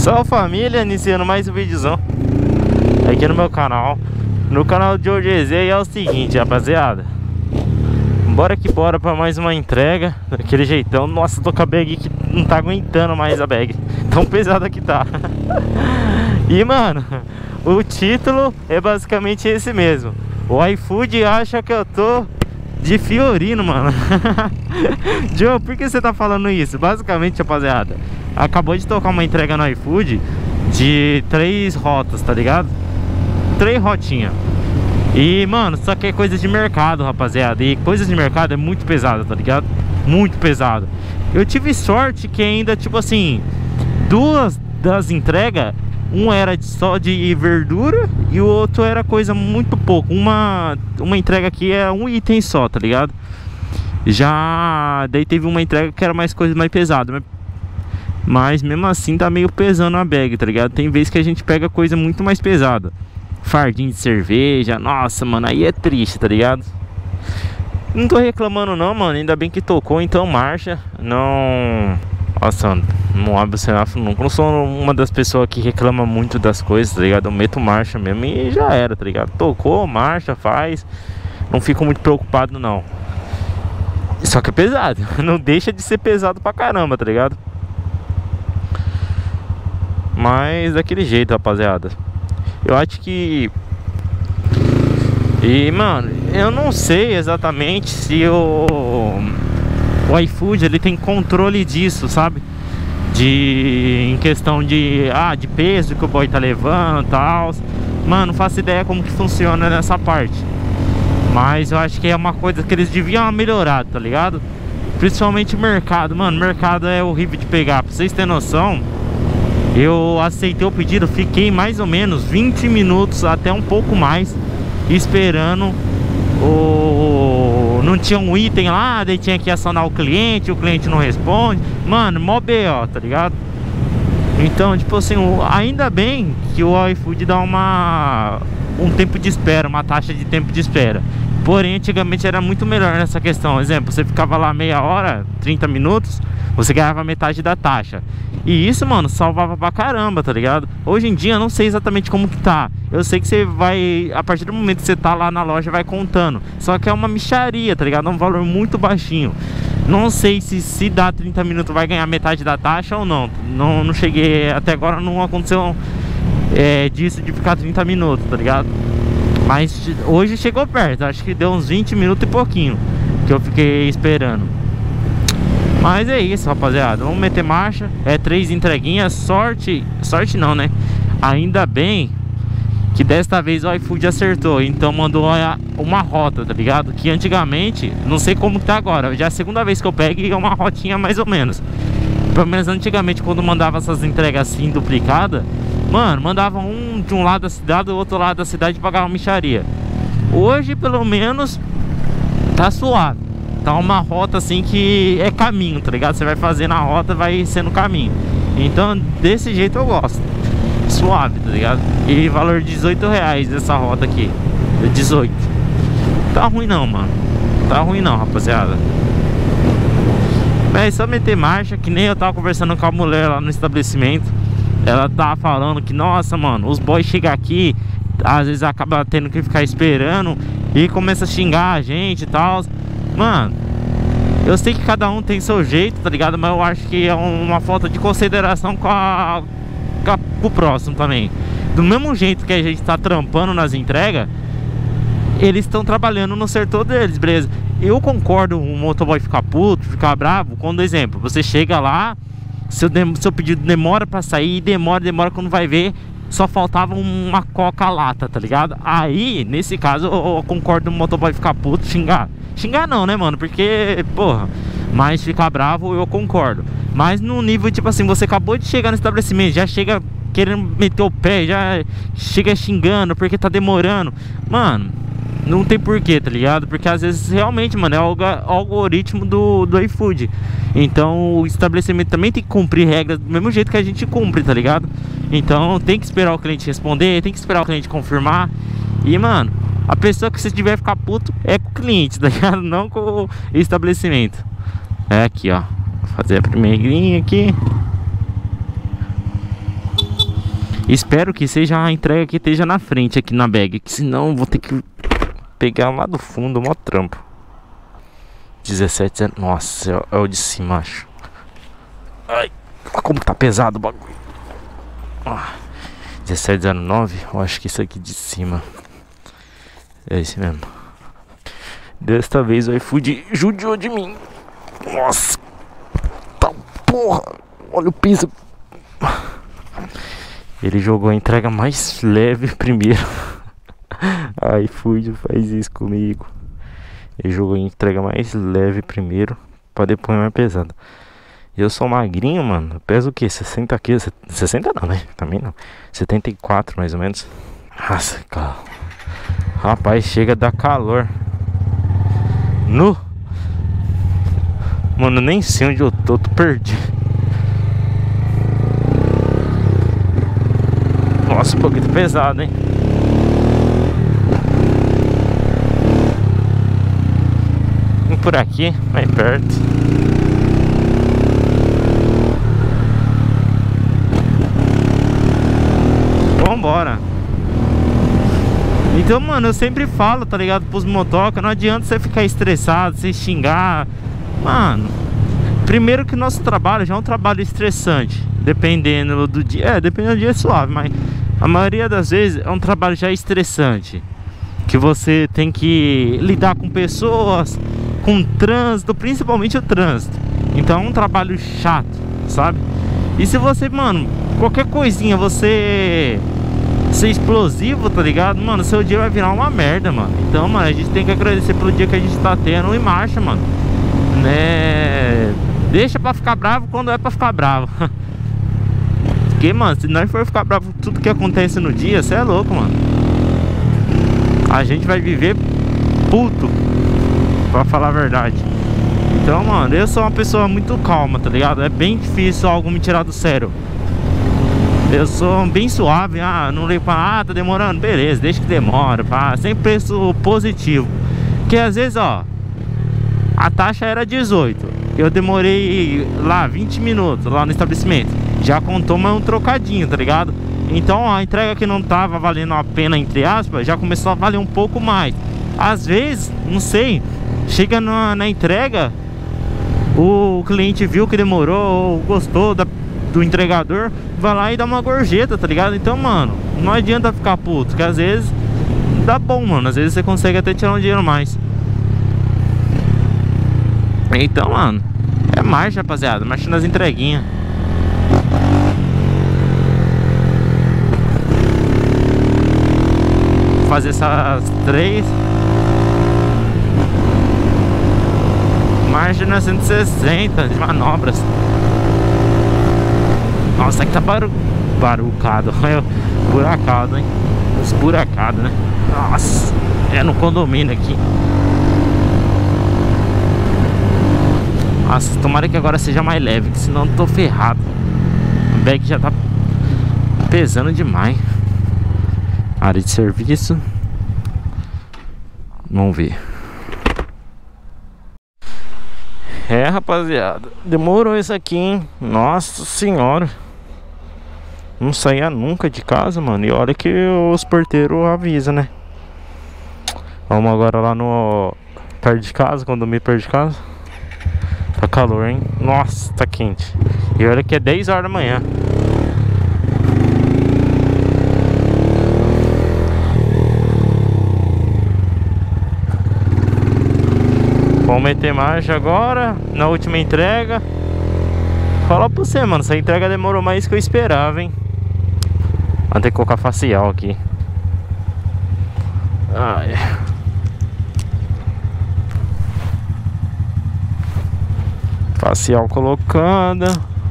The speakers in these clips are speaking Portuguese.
Salve família, iniciando mais um videozão aqui no meu canal. No canal de hoje é o seguinte, rapaziada. Bora que bora pra mais uma entrega daquele jeitão. Nossa, tô com a bag que não tá aguentando mais a bag, tão pesada que tá. E mano, o título é basicamente esse mesmo: o iFood acha que eu tô de Fiorino, mano. Joe, por que você tá falando isso? Basicamente, rapaziada, acabou de tocar uma entrega no iFood de 3 rotas, tá ligado? 3 rotinhas. E, mano, só que é coisa de mercado, rapaziada. E coisa de mercado é muito pesada, tá ligado? Muito pesado. Eu tive sorte que ainda, tipo assim, 2 das entregas, um era só de verdura e o outro era coisa muito pouco. Uma entrega aqui é um item só, tá ligado? Já daí teve uma entrega que era mais coisa mais pesada, mas mesmo assim tá meio pesando a bag, tá ligado? Tem vezes que a gente pega coisa muito mais pesada, fardinho de cerveja. Nossa, mano, aí é triste, tá ligado? Não tô reclamando não, mano, ainda bem que tocou, então marcha. Não... Nossa, não abre o semáforo nunca. Não sou uma das pessoas que reclama muito das coisas, tá ligado? Eu meto marcha mesmo e já era, tá ligado? Tocou, marcha, faz. Não fico muito preocupado não. Só que é pesado. Não deixa de ser pesado pra caramba, tá ligado? Mas daquele jeito, rapaziada. Eu acho que... E, mano, eu não sei exatamente se o iFood, ele tem controle disso, sabe? Em questão de peso que o boy tá levando e tal. Mano, não faço ideia como que funciona nessa parte. Mas eu acho que é uma coisa que eles deviam melhorar, tá ligado? Principalmente mercado. Mano, mercado é horrível de pegar. Pra vocês terem noção, eu aceitei o pedido, fiquei mais ou menos 20 minutos, até um pouco mais, esperando não tinha um item lá, daí tinha que acionar o cliente não responde. Mano, mó BO, tá ligado? Então, tipo assim, ainda bem que o iFood dá um tempo de espera, uma taxa de tempo de espera. Porém, antigamente era muito melhor nessa questão. Exemplo, você ficava lá meia hora, 30 minutos, você ganhava metade da taxa. E isso, mano, salvava pra caramba, tá ligado? Hoje em dia eu não sei exatamente como que tá. Eu sei que você vai, a partir do momento que você tá lá na loja, vai contando. Só que é uma mixaria, tá ligado? É um valor muito baixinho. Não sei se dá 30 minutos vai ganhar metade da taxa ou não. Não cheguei, até agora não aconteceu disso de ficar 30 minutos, tá ligado? Mas hoje chegou perto, acho que deu uns 20 minutos e pouquinho que eu fiquei esperando. Mas é isso, rapaziada, vamos meter marcha. É 3 entreguinhas, sorte não, né? Ainda bem que desta vez o iFood acertou, então mandou uma rota, tá ligado? Que antigamente, não sei como tá agora, já é a segunda vez que eu pego e é uma rotinha mais ou menos. Pelo menos antigamente, quando mandava essas entregas assim duplicadas, mano, mandava um de um lado da cidade, do outro lado da cidade e pagava uma mixaria. Hoje, pelo menos, tá suave. Tá uma rota assim que é caminho, tá ligado? Você vai fazendo a rota, vai sendo caminho. Então, desse jeito eu gosto. Suave, tá ligado? E valor de R$18 essa rota aqui. 18. Tá ruim não, mano. Tá ruim não, rapaziada. É só meter marcha, que nem eu tava conversando com a mulher lá no estabelecimento. Ela tava falando que, nossa, mano, os boys chegam aqui, às vezes acaba tendo que ficar esperando e começa a xingar a gente e tal. Mano, eu sei que cada um tem seu jeito, tá ligado? Mas eu acho que é uma falta de consideração com o próximo também. Do mesmo jeito que a gente tá trampando nas entregas, eles estão trabalhando no setor deles, beleza? Eu concordo o motoboy ficar puto, ficar bravo, quando, exemplo, você chega lá, seu pedido demora pra sair, demora, quando vai ver, só faltava uma coca-lata, tá ligado? Aí, nesse caso, eu concordo o motoboy ficar puto, xingar. Xingar não, né, mano? Porque, porra, mas ficar bravo eu concordo. Mas no nível, tipo assim, você acabou de chegar no estabelecimento, já chega querendo meter o pé, já chega xingando porque tá demorando. Mano, não tem porquê, tá ligado? Porque às vezes realmente, mano, é o algoritmo do iFood. Então o estabelecimento também tem que cumprir regras do mesmo jeito que a gente cumpre, tá ligado? Então tem que esperar o cliente responder, tem que esperar o cliente confirmar. E, mano, a pessoa que você tiver ficar puto é com o cliente, tá ligado? Não com o estabelecimento. É aqui, ó. Vou fazer a primeirinha aqui. Espero que seja a entrega que esteja na frente aqui na bag, que senão eu vou ter que pegar lá do fundo, mó trampo. 17, nossa, é o de cima, acho. Ai, olha como tá pesado o bagulho. 1709, eu acho que isso aqui de cima é esse mesmo. Desta vez o iFood judiou de mim. Nossa, tá porra, olha o piso. Ele jogou a entrega mais leve primeiro. A iFood faz isso comigo. Ele jogou a entrega mais leve primeiro, pra depois mais pesada. Eu sou magrinho, mano. Eu peso o que? 60 quilos? 60 não, né? Também não. 74 mais ou menos. Nossa, cara. Rapaz, chega a dar calor. Nu. Mano, nem sei onde eu tô perdido. Nossa, um pouquinho pesado, hein? Vim por aqui, mais perto. Vambora. Então, mano, eu sempre falo, tá ligado? Pros motoca, não adianta você ficar estressado, você xingar. Mano, primeiro que nosso trabalho já é um trabalho estressante. Dependendo do dia. Dependendo do dia é suave, mas a maioria das vezes é um trabalho já estressante, que você tem que lidar com pessoas, com trânsito, principalmente o trânsito. Então é um trabalho chato, sabe? E se você, mano, qualquer coisinha, você ser explosivo, tá ligado? Mano, seu dia vai virar uma merda, mano. Então, mano, a gente tem que agradecer pelo dia que a gente tá tendo e marcha, mano. Né? Deixa pra ficar bravo quando é pra ficar bravo. Porque, mano, se nós for ficar bravo com tudo que acontece no dia, você é louco, mano. A gente vai viver puto, pra falar a verdade. Então, mano, eu sou uma pessoa muito calma, tá ligado? É bem difícil algo me tirar do sério. Eu sou bem suave, não ligo pra, tá demorando, beleza, deixa que demora, pá. Sempre penso positivo. Porque às vezes, ó, a taxa era 18, eu demorei lá 20 minutos lá no estabelecimento. Já contou mais um trocadinho, tá ligado? Então a entrega que não tava valendo a pena, entre aspas, já começou a valer um pouco mais. Às vezes, não sei, chega na entrega, o cliente viu que demorou, ou gostou do entregador, vai lá e dá uma gorjeta, tá ligado? Então, mano, não adianta ficar puto, porque às vezes dá bom, mano. Às vezes você consegue até tirar um dinheiro mais. Então, mano, é marcha, rapaziada, marcha nas entreguinhas. Fazer essas 3 marcha na 160 de manobras. Nossa, aqui tá barucado, buracado, hein? Esburacado, né? Nossa, é no condomínio aqui. Nossa, tomara que agora seja mais leve, que senão eu tô ferrado. O bag já tá pesando demais. Área de serviço. Vamos ver. Rapaziada, demorou isso aqui, hein? Nossa senhora. Não saía nunca de casa, mano. E olha que os porteiros avisam, né? Vamos agora lá no perto de casa, condomínio perto de casa. Tá calor, hein? Nossa, tá quente. E olha que é 10 horas da manhã. Vamos meter marcha agora, na última entrega. Falar pra você, mano, essa entrega demorou mais que eu esperava, hein? Vou ter que colocar facial aqui. Ai. Facial colocando.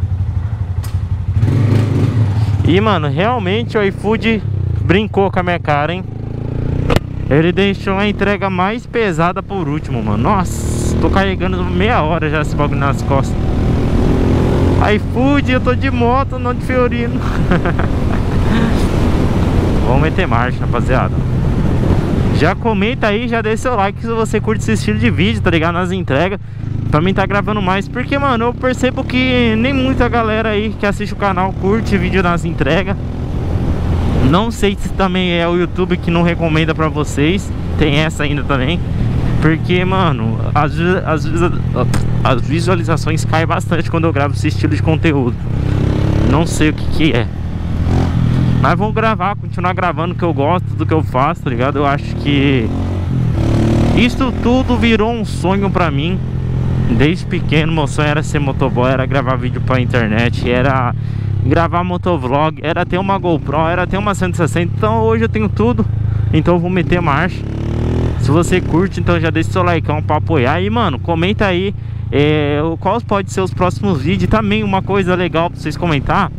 E, mano, realmente o iFood brincou com a minha cara, hein? Ele deixou a entrega mais pesada por último, mano. Nossa, tô carregando meia hora já esse bagulho nas costas. iFood, eu tô de moto, não de Fiorino. Vamos meter marcha, rapaziada. Já comenta aí, já deixa seu like se você curte esse estilo de vídeo, tá ligado? Nas entregas, pra mim tá gravando mais. Porque, mano, eu percebo que nem muita galera aí que assiste o canal curte vídeo nas entregas. Não sei se também é o YouTube que não recomenda pra vocês. Tem essa ainda também. Porque, mano, as visualizações caem bastante quando eu gravo esse estilo de conteúdo. Não sei o que é. Mas vou gravar, continuar gravando, que eu gosto do que eu faço, tá ligado? Eu acho que isso tudo virou um sonho pra mim. Desde pequeno, meu sonho era ser motoboy, era gravar vídeo pra internet, era gravar motovlog, era ter uma GoPro, era ter uma 160. Então hoje eu tenho tudo, então eu vou meter marcha. Se você curte, então já deixa seu like pra apoiar. E, mano, comenta aí quais podem ser os próximos vídeos. Também uma coisa legal pra vocês comentar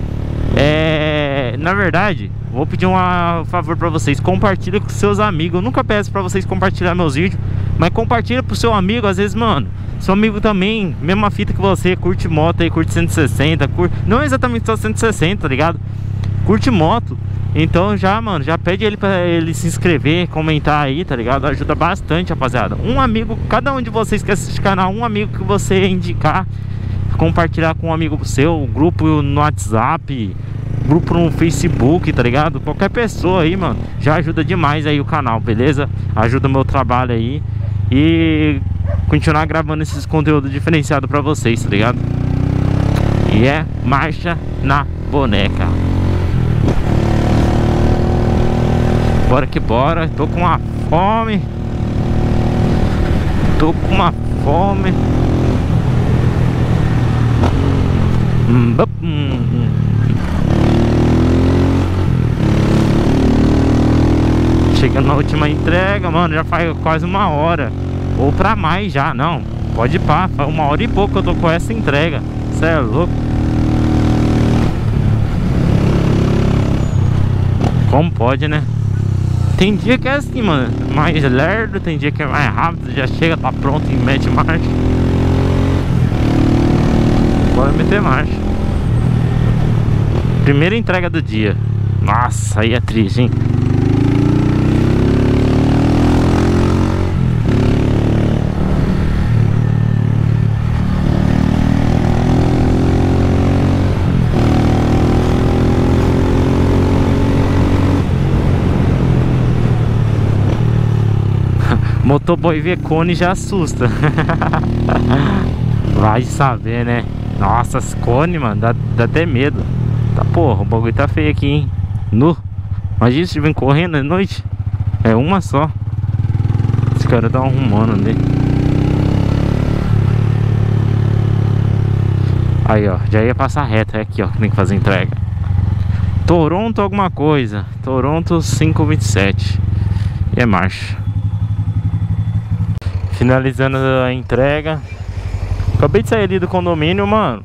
na verdade, vou pedir um favor pra vocês: compartilha com seus amigos. Eu nunca peço pra vocês compartilhar meus vídeos, mas compartilha pro seu amigo. Às vezes, mano, seu amigo também, mesma fita que você, curte moto aí, curte 160, não exatamente só 160, tá ligado? Curte moto. Então já, mano, já pede ele pra ele se inscrever, comentar aí, tá ligado? Ajuda bastante, rapaziada. Um amigo, cada um de vocês que assiste o canal, um amigo que você indicar, compartilhar com um amigo seu, grupo no WhatsApp, grupo no Facebook, tá ligado? Qualquer pessoa aí, mano, já ajuda demais aí o canal, beleza? Ajuda o meu trabalho aí e continuar gravando esses conteúdos diferenciados pra vocês, tá ligado? E é marcha na boneca. Bora que bora, tô com uma fome. Tô com uma fome. Chegando na última entrega, mano, já faz quase uma hora. Ou pra mais já, não. Pode ir pá, faz uma hora e pouco que eu tô com essa entrega. Cê é louco. Como pode, né? Tem dia que é assim, mano, mais lerdo, tem dia que é mais rápido, já chega, tá pronto e mete marcha. Bora meter marcha. Primeira entrega do dia. Nossa, aí é triste, hein? Motoboy ver cone já assusta. Vai saber, né? Nossa, as cone, mano, dá até medo. Tá, porra, o bagulho tá feio aqui, hein? Nu. Imagina se vem correndo à noite. É uma só. Esse cara tá arrumando ali. Aí, ó, já ia passar reto. É aqui, ó, que tem que fazer entrega. Toronto alguma coisa. Toronto 527. E é marcha. Finalizando a entrega. Acabei de sair ali do condomínio, mano.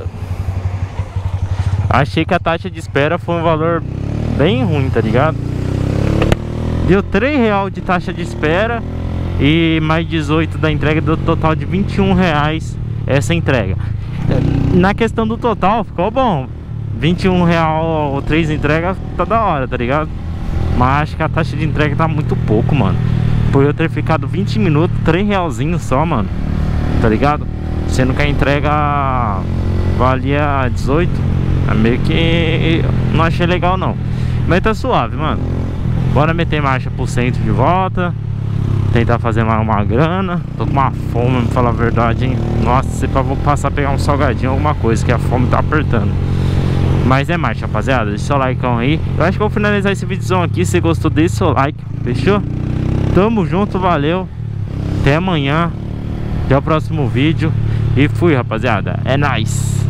Achei que a taxa de espera foi um valor bem ruim, tá ligado? Deu R$3 de taxa de espera e mais 18 da entrega, deu total de R$21 essa entrega. Na questão do total, ficou bom. R$21 3 entregas, tá da hora, tá ligado? Mas acho que a taxa de entrega tá muito pouco, mano. Por eu ter ficado 20 minutos, R$3 só, mano. Tá ligado? Sendo que a entrega valia 18. É meio que não achei legal, não. Mas tá suave, mano. Bora meter marcha pro centro de volta. Tentar fazer mais uma grana. Tô com uma fome, pra falar a verdade, hein? Nossa, se eu vou passar a pegar um salgadinho, alguma coisa, que a fome tá apertando. Mas é marcha, rapaziada. Deixa seu like aí. Eu acho que eu vou finalizar esse vídeo aqui. Se gostou, deixa seu like. Fechou? Tamo junto, valeu. Até amanhã. Até o próximo vídeo. E fui, rapaziada. É nóis.